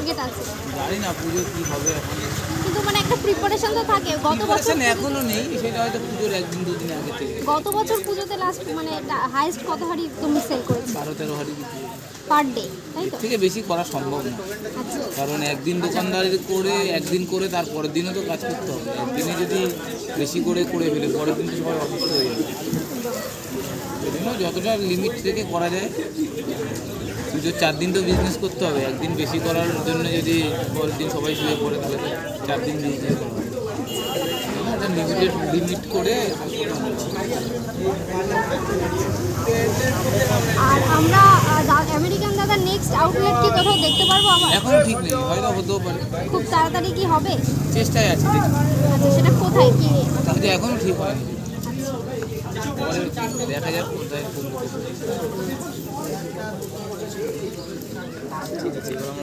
Target আছে? জানি না পুজো কি হবে এখন, কিন্তু মানে একটা প্রিপারেশন তো থাকে। গত বছর এখনো নেই, সেটা হয়তো পুজোর একদিন দুদিন আগে থেকে। গত বছর পুজোতে লাস্ট মানে হাইয়েস্ট কত হাড়ি তুমি সেল করেছো? 12-13 হাঁড়ি বিক্রি। পার ডে, তাই তো? থেকে বেশি করা সম্ভব না, আচ্ছা, কারণ একদিন দোকানদারি করে একদিন করে তার পরের দিনও তো কাজ করতে হবে। একদিনে যদি বেশি করে ফেলে পরের দিন তো সবাই অসুস্থ হয়ে যাবে। সেই জন্য যতটা লিমিট থেকে করা যায়। পুজোর 4 দিন তো বিজনেস করতে হবে, একদিন বেশি করার জন্য যদি পরের দিন সবাই শুয়ে পড়ে তাহলে তো 4 দিন বিজনেস করা হবে। একটা লিমিট করে। আর আমরা আমেরিকান দাদা নেক্সট আউটলেট কি কোথাও দেখতে পারবো আবার? এখনো ঠিক নেই, হয়তো হতেও পারে। খুব তাড়াতাড়ি কি হবে? চেষ্টায় আছে, দেখি। আচ্ছা, সেটা কোথায় কি? কিন্তু এখনো ঠিক হয়নি, দেখা যাক কোথায়। ঠিক আছে।